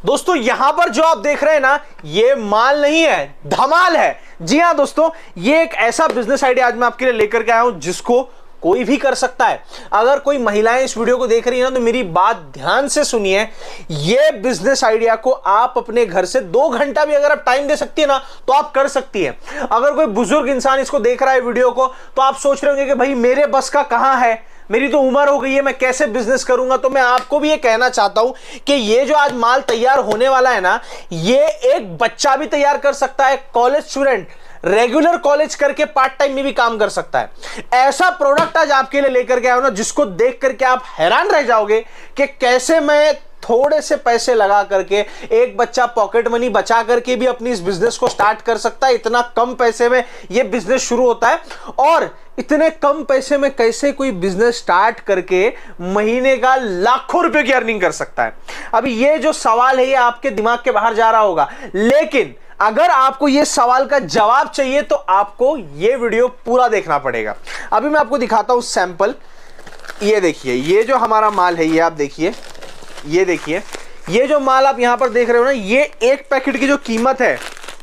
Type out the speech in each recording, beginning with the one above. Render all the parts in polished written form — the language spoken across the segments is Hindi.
दोस्तों यहां पर जो आप देख रहे हैं ना, ये माल नहीं है, धमाल है। जी हां दोस्तों, ये एक ऐसा बिजनेस आइडिया आज मैं आपके लिए लेकर के आया हूं जिसको कोई भी कर सकता है। अगर कोई महिलाएं इस वीडियो को देख रही हैं ना, तो मेरी बात ध्यान से सुनिए। ये बिजनेस आइडिया को आप अपने घर से 2 घंटा भी अगर आप टाइम दे सकती है ना, तो आप कर सकती है। अगर कोई बुजुर्ग इंसान इसको देख रहा है वीडियो को, तो आप सोच रहे होंगे कि भाई मेरे बस का कहां है, मेरी तो उम्र हो गई है, मैं कैसे बिजनेस करूंगा। तो मैं आपको भी ये कहना चाहता हूं कि ये जो आज माल तैयार होने वाला है ना, ये एक बच्चा भी तैयार कर सकता है, कॉलेज स्टूडेंट रेगुलर कॉलेज करके पार्ट टाइम में भी काम कर सकता है। ऐसा प्रोडक्ट आज आपके लिए लेकर के आया हूं ना, जिसको देख करके आप हैरान रह जाओगे कि कैसे मैं थोड़े से पैसे लगा करके, एक बच्चा पॉकेट मनी बचा करके भी अपनी इस बिजनेस को स्टार्ट कर सकता है। इतना कम पैसे में यह बिजनेस शुरू होता है, और इतने कम पैसे में कैसे कोई बिजनेस स्टार्ट करके महीने का लाखों रुपए की अर्निंग कर सकता है। अभी ये जो सवाल है, ये आपके दिमाग के बाहर जा रहा होगा, लेकिन अगर आपको यह सवाल का जवाब चाहिए तो आपको यह वीडियो पूरा देखना पड़ेगा। अभी मैं आपको दिखाता हूं सैंपल। ये देखिए, ये जो हमारा माल है, ये आप देखिए, ये देखिए, ये जो माल आप यहां पर देख रहे हो ना, ये एक पैकेट की जो कीमत है,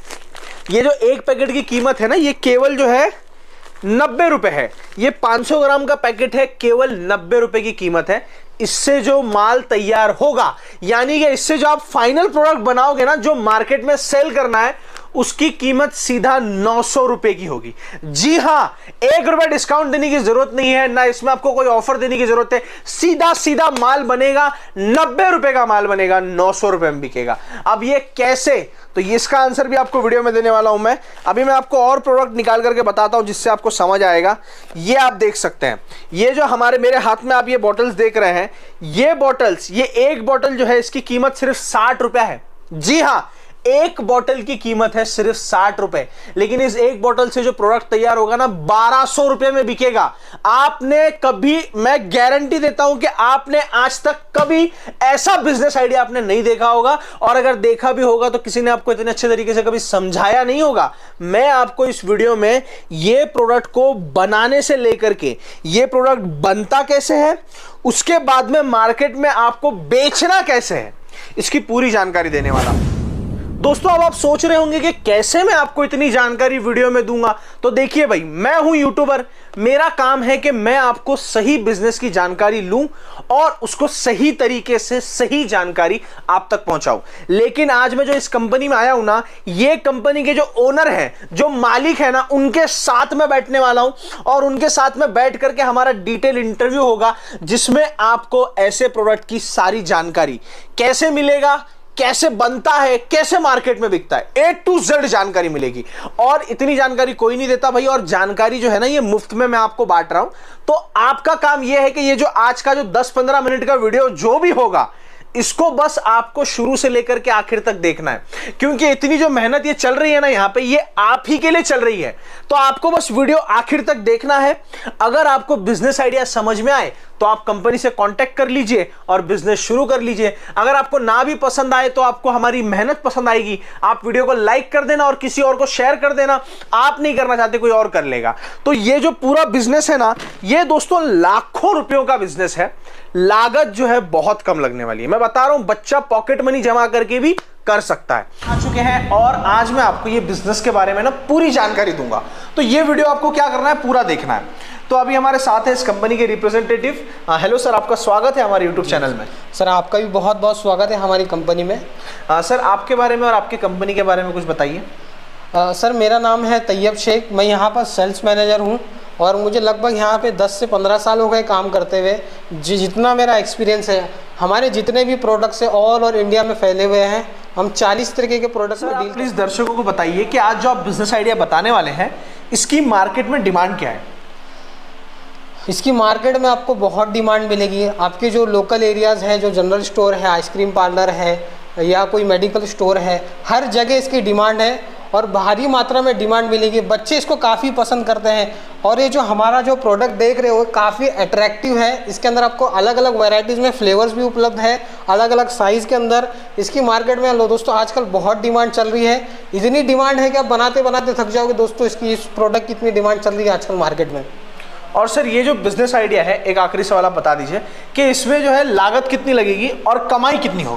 ये जो एक पैकेट की कीमत है ना, ये केवल जो है 90 रुपए है। ये 500 ग्राम का पैकेट है, केवल 90 रुपए की कीमत है। इससे जो माल तैयार होगा, यानी कि इससे जो आप फाइनल प्रोडक्ट बनाओगे ना, जो मार्केट में सेल करना है, उसकी कीमत सीधा 900 रुपए की होगी। जी हां, 1 रुपए डिस्काउंट देने की जरूरत नहीं है, ना इसमें आपको कोई ऑफर देने की जरूरत है। सीधा सीधा माल बनेगा, 90 रुपए का माल बनेगा, 900 रुपए में बिकेगा। अब ये कैसे, तो इसका आंसर भी आपको वीडियो में देने वाला हूं मैं। अभी मैं आपको और प्रोडक्ट निकाल करके बताता हूं जिससे आपको समझ आएगा। ये आप देख सकते हैं, ये जो मेरे हाथ में आप ये बॉटल्स देख रहे हैं, ये बॉटल्स, ये एक बॉटल जो है, इसकी कीमत सिर्फ 60 रुपए है। जी हां, एक बोतल की कीमत है सिर्फ 60 रुपए, लेकिन इस एक बोतल से जो प्रोडक्ट तैयार होगा ना, 1200 रुपए में बिकेगा। आपने कभी, मैं गारंटी देता हूं कि आपने आज तक कभी ऐसा बिजनेस आइडिया आपने नहीं देखा होगा, और अगर देखा भी होगा तो किसी ने आपको इतने अच्छे तरीके से कभी समझाया नहीं होगा। मैं आपको इस वीडियो में ये प्रोडक्ट को बनाने से लेकर के, ये प्रोडक्ट बनता कैसे है, उसके बाद में मार्केट में आपको बेचना कैसे है, इसकी पूरी जानकारी देने वाला हूं। दोस्तों अब आप सोच रहे होंगे कि कैसे मैं आपको इतनी जानकारी वीडियो में दूंगा। तो देखिए भाई, मैं हूं यूट्यूबर, मेरा काम है कि मैं आपको सही बिजनेस की जानकारी लूं और उसको सही तरीके से सही जानकारी आप तक पहुंचाऊं। लेकिन आज मैं जो इस कंपनी में आया हूं ना, ये कंपनी के जो ओनर हैं, जो मालिक है ना, उनके साथ में बैठने वाला हूं, और उनके साथ में बैठ करके हमारा डिटेल इंटरव्यू होगा, जिसमें आपको ऐसे प्रोडक्ट की सारी जानकारी, कैसे मिलेगा, कैसे बनता है, कैसे मार्केट में बिकता है, A to Z जानकारी मिलेगी। और इतनी जानकारी कोई नहीं देता भाई, और जानकारी जो है ना, ये मुफ्त में मैं आपको बांट रहा हूं। तो आपका काम ये है कि ये जो आज का जो 10-15 मिनट का वीडियो जो भी होगा, इसको बस आपको शुरू से लेकर के आखिर तक देखना है, क्योंकि इतनी जो मेहनत ये चल रही है ना यहां पे, ये आप ही के लिए चल रही है। तो आपको बस वीडियो आखिर तक देखना है। अगर आपको बिजनेस आइडिया समझ में आए तो आप कंपनी से कांटेक्ट कर लीजिए और बिजनेस शुरू कर लीजिए। अगर आपको ना भी पसंद आए तो आपको हमारी मेहनत पसंद आएगी, आप वीडियो को लाइक कर देना और किसी और को शेयर कर देना। आप नहीं करना चाहते, कोई और कर लेगा। तो ये जो पूरा बिजनेस है ना, ये दोस्तों लाखों रुपयों का बिजनेस है। लागत जो है बहुत कम लगने वाली है। मैं बता रहा हूं, बच्चा पॉकेट मनी जमा करके भी कर सकता है। आ चुके हैं, और आज मैं आपको ये बिजनेस के बारे में ना पूरी जानकारी दूंगा। तो ये वीडियो आपको क्या करना है, पूरा देखना है। तो अभी हमारे साथ है इस कंपनी के रिप्रेजेंटेटिव। हेलो सर, आपका स्वागत है हमारे यूट्यूब चैनल में। सर आपका भी बहुत बहुत स्वागत है हमारी कंपनी में। सर आपके बारे में और आपकी कंपनी के बारे में कुछ बताइए। सर मेरा नाम है तैयब शेख, मैं यहाँ पर सेल्स मैनेजर हूँ, और मुझे लगभग यहाँ पे 10 से 15 साल हो गए काम करते हुए। जितना मेरा एक्सपीरियंस है, हमारे जितने भी प्रोडक्ट्स हैं ऑल और इंडिया में फैले हुए हैं। हम 40 तरीके के प्रोडक्ट्स में डील। प्लीज़ दर्शकों को बताइए कि आज जो आप बिजनेस आइडिया बताने वाले हैं, इसकी मार्केट में डिमांड क्या है? इसकी मार्केट में आपको बहुत डिमांड मिलेगी। आपके जो लोकल एरियाज़ हैं, जो जनरल स्टोर है, आइसक्रीम पार्लर है, या कोई मेडिकल स्टोर है, हर जगह इसकी डिमांड है और भारी मात्रा में डिमांड मिलेगी। बच्चे इसको काफ़ी पसंद करते हैं, और ये जो हमारा जो प्रोडक्ट देख रहे हो काफ़ी अट्रैक्टिव है। इसके अंदर आपको अलग अलग वैरायटीज़ में फ्लेवर्स भी उपलब्ध है, अलग अलग साइज़ के अंदर। इसकी मार्केट में लो दोस्तों आजकल बहुत डिमांड चल रही है। इतनी डिमांड है कि आप बनाते बनाते थक जाओगे दोस्तों। इसकी इस प्रोडक्ट की इतनी डिमांड चल रही है आजकल मार्केट में। और सर ये जो बिजनेस आइडिया है, एक आखिरी सवाल आप बता दीजिए कि इसमें जो है लागत कितनी लगेगी और कमाई कितनी होगी?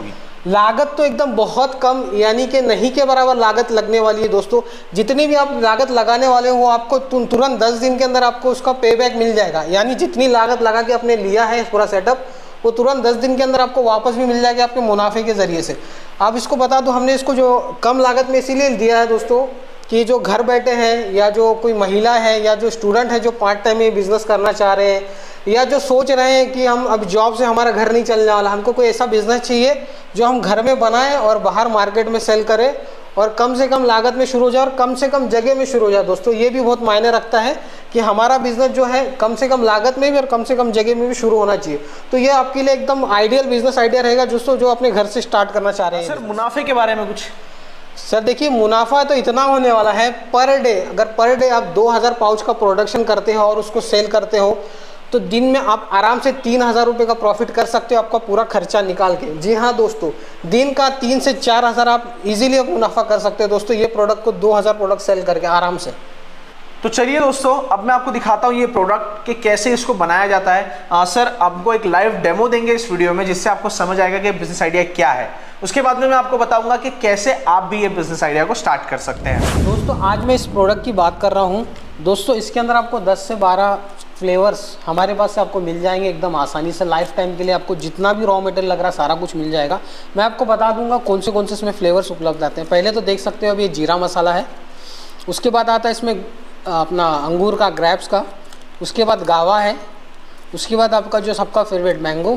लागत तो एकदम बहुत कम, यानी कि नहीं के बराबर लागत लगने वाली है दोस्तों। जितनी भी आप लागत लगाने वाले हो वो आपको तुरंत 10 दिन के अंदर आपको उसका पे बैक मिल जाएगा। यानी जितनी लागत लगा के आपने लिया है पूरा सेटअप, वो तुरंत 10 दिन के अंदर आपको वापस भी मिल जाएगा आपके मुनाफे के ज़रिए से। आप इसको बता दो, हमने इसको जो कम लागत में इसीलिए दिया है दोस्तों कि जो घर बैठे हैं, या जो कोई महिला है, या जो स्टूडेंट है जो पार्ट टाइम में बिज़नेस करना चाह रहे हैं, या जो सोच रहे हैं कि हम अब जॉब से हमारा घर नहीं चलने वाला, हमको कोई ऐसा बिज़नेस चाहिए जो हम घर में बनाएं और बाहर मार्केट में सेल करें और कम से कम लागत में शुरू हो जाए और कम से कम जगह में शुरू हो जाए। दोस्तों ये भी बहुत मायने रखता है कि हमारा बिज़नेस जो है कम से कम लागत में भी और कम से कम जगह में भी शुरू होना चाहिए। तो ये आपके लिए एकदम आइडियल बिज़नेस आइडिया रहेगा दोस्तों, जो अपने घर से स्टार्ट करना चाह रहे हैं। सर मुनाफे के बारे में कुछ? सर देखिए, मुनाफा तो इतना होने वाला है पर डे, अगर पर डे आप 2000 पाउच का प्रोडक्शन करते हो और उसको सेल करते हो तो दिन में आप आराम से 3000 रुपये का प्रॉफिट कर सकते हो, आपका पूरा खर्चा निकाल के। जी हाँ दोस्तों, दिन का 3 से 4000 आप इजीली मुनाफा कर सकते हो दोस्तों, ये प्रोडक्ट को 2000 प्रोडक्ट सेल करके आराम से। तो चलिए दोस्तों, अब मैं आपको दिखाता हूँ ये प्रोडक्ट कि कैसे इसको बनाया जाता है। सर आपको एक लाइव डेमो देंगे इस वीडियो में, जिससे आपको समझ आएगा कि बिजनेस आइडिया क्या है। उसके बाद में मैं आपको बताऊंगा कि कैसे आप भी ये बिजनेस आइडिया को स्टार्ट कर सकते हैं। दोस्तों आज मैं इस प्रोडक्ट की बात कर रहा हूँ दोस्तों, इसके अंदर आपको 10 से 12 फ्लेवर्स हमारे पास से आपको मिल जाएंगे एकदम आसानी से। लाइफ टाइम के लिए आपको जितना भी रॉ मटेरियल लग रहा है सारा कुछ मिल जाएगा। मैं आपको बता दूंगा कौन से इसमें फ्लेवर्स उपलब्ध आते हैं। पहले तो देख सकते हो अब ये जीरा मसाला है, उसके बाद आता है इसमें अपना अंगूर का, ग्रेप्स का, उसके बाद गावा है, उसके बाद आपका जो सबका फेवरेट मैंगो,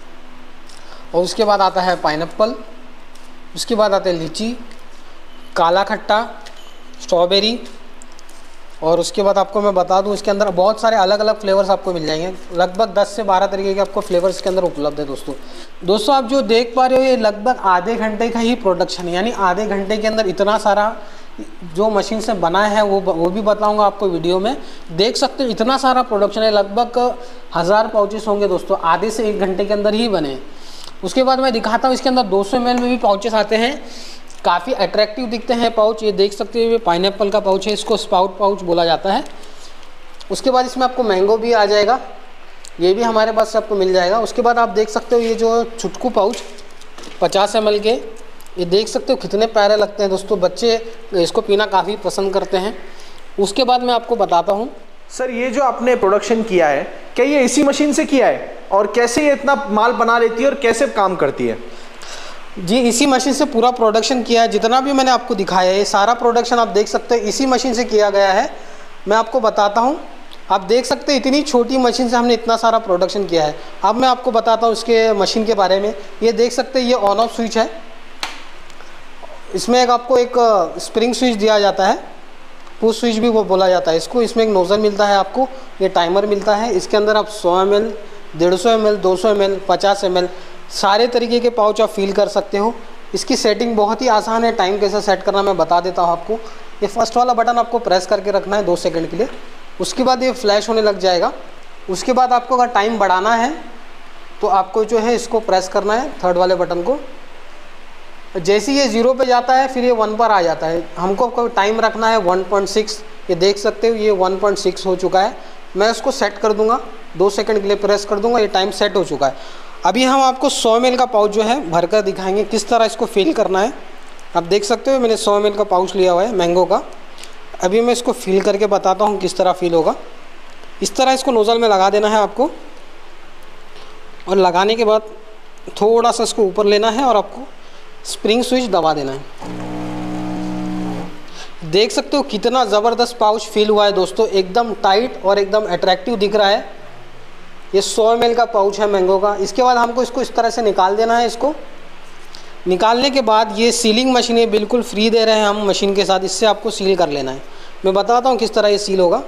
और उसके बाद आता है पाइनएप्पल, उसके बाद आते हैं लीची, काला खट्टा, स्ट्रॉबेरी, और उसके बाद आपको मैं बता दूं इसके अंदर बहुत सारे अलग अलग फ्लेवर्स आपको मिल जाएंगे। लगभग 10 से 12 तरीके के आपको फ्लेवर्स इसके अंदर उपलब्ध है दोस्तों। आप जो देख पा रहे हो ये लगभग आधे घंटे का ही प्रोडक्शन है, यानी आधे घंटे के अंदर इतना सारा जो मशीन से बना है वो भी बताऊंगा आपको वीडियो में। देख सकते हो इतना सारा प्रोडक्शन है, लगभग 1000 पाउचेस होंगे दोस्तों, आधे से 1 घंटे के अंदर ही बने। उसके बाद मैं दिखाता हूँ इसके अंदर 200 ml में भी पाउचेस आते हैं, काफ़ी अट्रैक्टिव दिखते हैं पाउच। ये देख सकते हो ये पाइनएप्पल का पाउच है, इसको स्पाउट पाउच बोला जाता है। उसके बाद इसमें आपको मैंगो भी आ जाएगा, ये भी हमारे पास से आपको मिल जाएगा। उसके बाद आप देख सकते हो ये जो चुटकू पाउच 50 ml के, ये देख सकते हो कितने प्यारे लगते हैं दोस्तों, बच्चे इसको पीना काफ़ी पसंद करते हैं। उसके बाद मैं आपको बताता हूँ सर ये जो आपने प्रोडक्शन किया है, क्या ये इसी मशीन से किया है और कैसे ये इतना माल बना लेती है और कैसे काम करती है? जी इसी मशीन से पूरा प्रोडक्शन किया है, जितना भी मैंने आपको दिखाया है ये सारा प्रोडक्शन आप देख सकते हैं इसी मशीन से किया गया है। मैं आपको बताता हूँ, आप देख सकते हैं इतनी छोटी मशीन से हमने इतना सारा प्रोडक्शन किया है। अब मैं आपको बताता हूँ इसके मशीन के बारे में। ये देख सकते हैं ये ऑन ऑफ स्विच है, इसमें आपको एक स्प्रिंग स्विच दिया जाता है, पुश स्विच भी वो बोला जाता है इसको। इसमें एक नोज़ल मिलता है आपको, ये टाइमर मिलता है। इसके अंदर आप 100 ml, 150 ml, 200 ml, 50 ml सारे तरीके के पाउच आप फील कर सकते हो। इसकी सेटिंग बहुत ही आसान है, टाइम कैसे सेट करना मैं बता देता हूँ आपको। ये फर्स्ट वाला बटन आपको प्रेस करके रखना है 2 सेकंड के लिए, उसके बाद ये फ्लैश होने लग जाएगा। उसके बाद आपको अगर टाइम बढ़ाना है तो आपको जो है इसको प्रेस करना है थर्ड वाले बटन को। जैसे ये 0 पे जाता है फिर ये 1 पर आ जाता है। हमको टाइम रखना है 1.6, ये देख सकते हो ये 1.6 हो चुका है। मैं इसको सेट कर दूंगा, 2 सेकंड के लिए प्रेस कर दूंगा, ये टाइम सेट हो चुका है। अभी हम आपको 100 ml का पाउच जो है भरकर दिखाएंगे किस तरह इसको फिल करना है। आप देख सकते हो मैंने 100 ml का पाउच लिया हुआ है मैंगो का। अभी मैं इसको फिल करके बताता हूँ किस तरह फिल होगा। इस तरह इसको नोज़ल में लगा देना है आपको, और लगाने के बाद थोड़ा सा इसको ऊपर लेना है और आपको स्प्रिंग स्विच दबा देना है। देख सकते हो कितना ज़बरदस्त पाउच फिल हुआ है दोस्तों, एकदम टाइट और एकदम अट्रैक्टिव दिख रहा है। ये 100 ml का पाउच है मैंगो का। इसके बाद हमको इसको इस तरह से निकाल देना है। इसको निकालने के बाद ये सीलिंग मशीन है, बिल्कुल फ्री दे रहे हैं हम मशीन के साथ, इससे आपको सील कर लेना है। मैं बताता हूँ किस तरह ये सील होगा।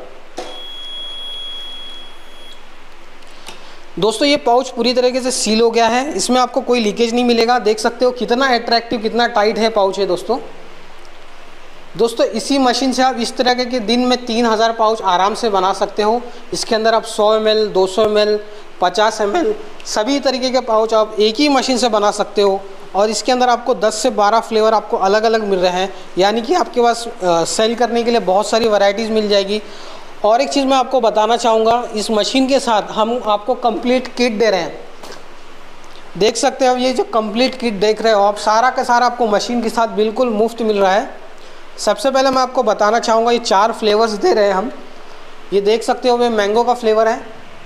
दोस्तों ये पाउच पूरी तरीके से सील हो गया है, इसमें आपको कोई लीकेज नहीं मिलेगा। देख सकते हो कितना अट्रैक्टिव, कितना टाइट है पाउच है दोस्तों इसी मशीन से आप इस तरह के दिन में 3000 पाउच आराम से बना सकते हो। इसके अंदर आप 100 ml, 200 ml, 50 ml सभी तरीके के पाउच आप एक ही मशीन से बना सकते हो। और इसके अंदर आपको 10 से 12 फ्लेवर आपको अलग अलग मिल रहे हैं, यानी कि आपके पास सेल करने के लिए बहुत सारी वैरायटीज़ मिल जाएगी। और एक चीज़ मैं आपको बताना चाहूँगा, इस मशीन के साथ हम आपको कंप्लीट किट दे रहे हैं। देख सकते हो ये जो कंप्लीट किट देख रहे हो आप, सारा का सारा आपको मशीन के साथ बिल्कुल मुफ्त मिल रहा है। सबसे पहले मैं आपको बताना चाहूँगा ये 4 फ्लेवर्स दे रहे हैं हम। ये देख सकते हो ये मैंगो का फ्लेवर है,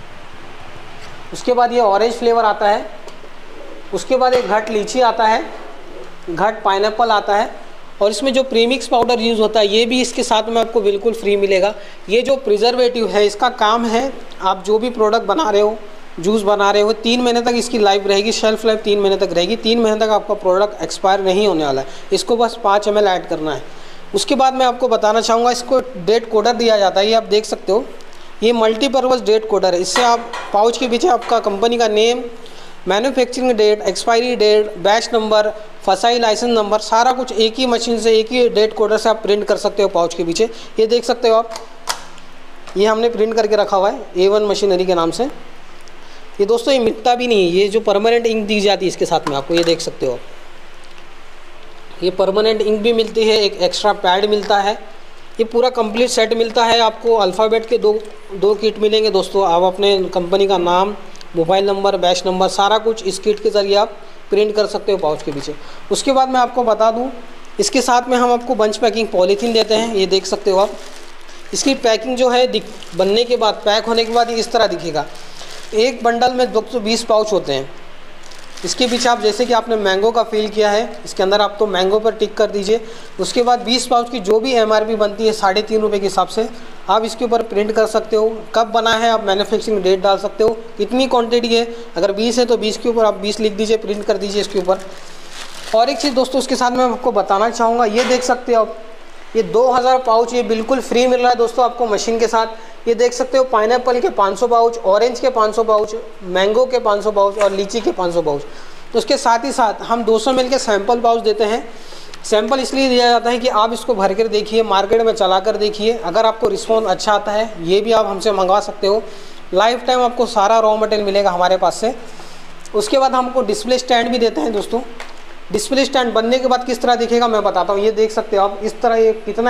उसके बाद ये ऑरेंज फ्लेवर आता है, उसके बाद एक घट लीची आता है, घट पाइनएप्पल आता है, और इसमें जो प्रीमिक्स पाउडर यूज़ होता है ये भी इसके साथ में आपको बिल्कुल फ्री मिलेगा। ये जो प्रिजर्वेटिव है इसका काम है, आप जो भी प्रोडक्ट बना रहे हो, जूस बना रहे हो, 3 महीने तक इसकी लाइफ रहेगी, शेल्फ लाइफ 3 महीने तक रहेगी। 3 महीने तक आपका प्रोडक्ट एक्सपायर नहीं होने वाला है। इसको बस 5 ml ऐड करना है। उसके बाद मैं आपको बताना चाहूँगा इसको डेट कोडर दिया जाता है। ये आप देख सकते हो, ये मल्टीपर्पज़ डेट कोडर है। इससे आप पाउच के पीछे आपका कंपनी का name, manufacturing date, expiry date, batch number, FSSAI licence number, सारा कुछ एक ही मशीन से, एक ही डेट कोडर से आप प्रिंट कर सकते हो पाउच के पीछे। ये देख सकते हो आप, ये हमने प्रिंट करके रखा हुआ है A1 मशीनरी के नाम से। ये दोस्तों ये मिटता भी नहीं है, ये जो परमानेंट इंक दी जाती है इसके साथ में आपको, ये देख सकते हो आप, ये परमानेंट इंक भी मिलती है, एक एक्स्ट्रा पैड मिलता है। ये पूरा कंप्लीट सेट मिलता है आपको। अल्फ़ाबेट के दो किट मिलेंगे दोस्तों। आप अपने कंपनी का नाम, मोबाइल नंबर, बैच नंबर, सारा कुछ इस किट के ज़रिए आप प्रिंट कर सकते हो पाउच के पीछे। उसके बाद मैं आपको बता दूं, इसके साथ में हम आपको बंच पैकिंग पॉलीथीन देते हैं। ये देख सकते हो आप, इसकी पैकिंग जो है बनने के बाद, पैक होने के बाद ये इस तरह दिखेगा। एक बंडल में 220 पाउच होते हैं। इसके पीछे आप जैसे कि आपने मैंगो का फील किया है, इसके अंदर आप तो मैंगो पर टिक कर दीजिए। उसके बाद 20 पाउच की जो भी MRP बनती है 3.5 रुपये के हिसाब से आप इसके ऊपर प्रिंट कर सकते हो। कब बना है आप मैन्युफैक्चरिंग डेट डाल सकते हो, कितनी क्वांटिटी है, अगर 20 है तो 20 के ऊपर आप 20 लिख दीजिए, प्रिंट कर दीजिए इसके ऊपर। और एक चीज़ दोस्तों उसके साथ मैं आपको बताना चाहूँगा, ये देख सकते हो आप, ये 2000 पाउच ये बिल्कुल फ्री मिल रहा है दोस्तों आपको मशीन के साथ। ये देख सकते हो पाइनएप्पल के 500 पाउच, ऑरेंज के 500 पाउच, मैंगो के 500 पाउच और लीची के 500 पाउच। तो उसके साथ ही साथ हम 200 ml के सैंपल पाउच देते हैं। सैंपल इसलिए दिया जाता है कि आप इसको भर कर देखिए, मार्केट में चला कर देखिए, अगर आपको रिस्पॉन्स अच्छा आता है ये भी आप हमसे मंगवा सकते हो। लाइफ टाइम आपको सारा रॉ मटेरियल मिलेगा हमारे पास से। उसके बाद हमको डिस्प्ले स्टैंड भी देते हैं दोस्तों। डिस्प्ले स्टैंड बनने के बाद किस तरह दिखेगा मैं बताता हूँ। ये देख सकते हो आप, इस तरह ये कितना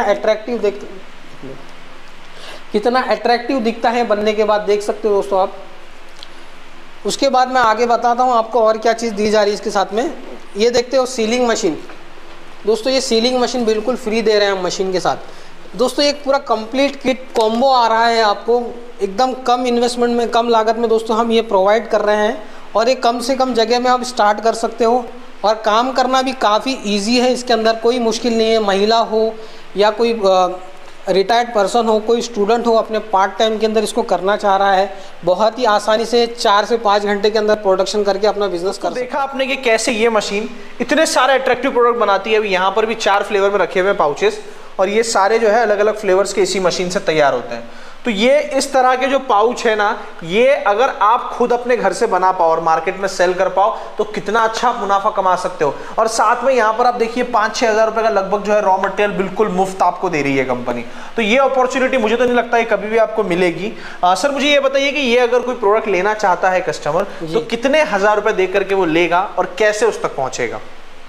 अट्रैक्टिव दिखता है बनने के बाद, देख सकते हो दोस्तों आप। उसके बाद मैं आगे बताता हूँ आपको और क्या चीज़ दी जा रही है इसके साथ में। ये देखते हो सीलिंग मशीन दोस्तों, ये सीलिंग मशीन बिल्कुल फ्री दे रहे हैं हम मशीन के साथ। दोस्तों एक पूरा कंप्लीट किट कॉम्बो आ रहा है आपको, एकदम कम इन्वेस्टमेंट में, कम लागत में दोस्तों हम ये प्रोवाइड कर रहे हैं। और ये कम से कम जगह में आप स्टार्ट कर सकते हो, और काम करना भी काफ़ी इजी है। इसके अंदर कोई मुश्किल नहीं है। महिला हो या कोई रिटायर्ड पर्सन हो, कोई स्टूडेंट हो, अपने पार्ट टाइम के अंदर इसको करना चाह रहा है, बहुत ही आसानी से 4 से 5 घंटे के अंदर प्रोडक्शन करके अपना बिजनेस कर देखा आपने कि कैसे ये मशीन इतने सारे अट्रैक्टिव प्रोडक्ट बनाती है। अभी यहाँ पर भी 4 फ्लेवर में रखे हुए पाउचेस, और ये सारे जो है अलग अलग फ्लेवर्स के इसी मशीन से तैयार होते हैं। तो ये इस तरह के जो पाउच है ना, ये अगर आप खुद अपने घर से बना पाओ और मार्केट में सेल कर पाओ तो कितना अच्छा मुनाफा कमा सकते हो। और साथ में यहाँ पर आप देखिए 5-6 हज़ार रुपए का लगभग जो है रॉ मटेरियल बिल्कुल मुफ्त आपको दे रही है कंपनी। तो ये अपॉर्चुनिटी मुझे तो नहीं लगता है कभी भी आपको मिलेगी। सर मुझे ये बताइए कि ये अगर कोई प्रोडक्ट लेना चाहता है कस्टमर, तो कितने हजार रुपए दे करके वो लेगा और कैसे उस तक पहुंचेगा?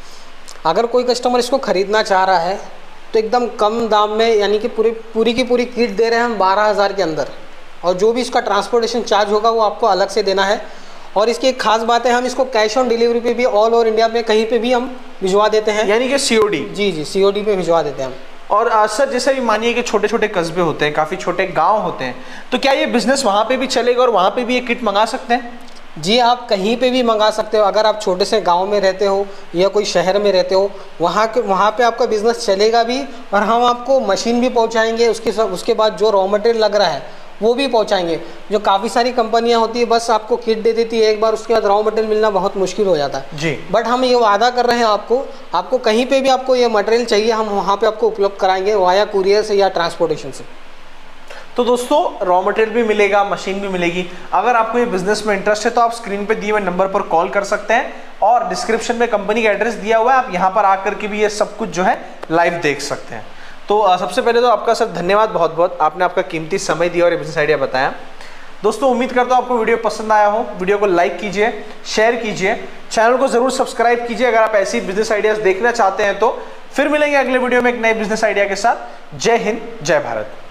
अगर कोई कस्टमर इसको खरीदना चाह रहा है तो एकदम कम दाम में, यानी कि पूरी की पूरी किट दे रहे हैं हम 12,000 के अंदर, और जो भी इसका ट्रांसपोर्टेशन चार्ज होगा वो आपको अलग से देना है। और इसकी एक खास बात है, हम इसको कैश ऑन डिलीवरी पे भी ऑल ओवर इंडिया में कहीं पे भी हम भिजवा देते हैं, यानी कि COD? जी COD पे भिजवा देते हैं हम। और सर जैसे भी मानिए कि छोटे छोटे कस्बे होते हैं, काफ़ी छोटे गाँव होते हैं, तो क्या ये बिजनेस वहाँ पर भी चलेगा और वहाँ पर भी ये किट मंगा सकते हैं? जी आप कहीं पे भी मंगा सकते हो। अगर आप छोटे से गांव में रहते हो या कोई शहर में रहते हो, वहाँ पे आपका बिज़नेस चलेगा भी, और हम आपको मशीन भी पहुंचाएंगे। उसके बाद जो रॉ मटेरियल लग रहा है वो भी पहुंचाएंगे। जो काफ़ी सारी कंपनियां होती है बस आपको किट दे देती है एक बार, उसके बाद रॉ मटेरियल मिलना बहुत मुश्किल हो जाता है जी। बट हम ये वादा कर रहे हैं आपको कहीं पर भी आपको ये मटेरियल चाहिए, हम वहाँ पर आपको उपलब्ध कराएंगे वाया कुरियर से या ट्रांसपोर्टेशन से। तो दोस्तों रॉ मटेरियल भी मिलेगा, मशीन भी मिलेगी। अगर आपको ये बिजनेस में इंटरेस्ट है तो आप स्क्रीन पे दिए हुए नंबर पर कॉल कर सकते हैं, और डिस्क्रिप्शन में कंपनी का एड्रेस दिया हुआ है, आप यहाँ पर आकर के भी ये सब कुछ जो है लाइव देख सकते हैं। तो सबसे पहले तो आपका सर धन्यवाद बहुत बहुत, आपने आपका कीमती समय दिया और ये बिजनेस आइडिया बताया। दोस्तों उम्मीद करता हूँ आपको वीडियो पसंद आया हो। वीडियो को लाइक कीजिए, शेयर कीजिए, चैनल को जरूर सब्सक्राइब कीजिए अगर आप ऐसी बिजनेस आइडियाज देखना चाहते हैं। तो फिर मिलेंगे अगले वीडियो में एक नए बिजनेस आइडिया के साथ। जय हिंद, जय भारत।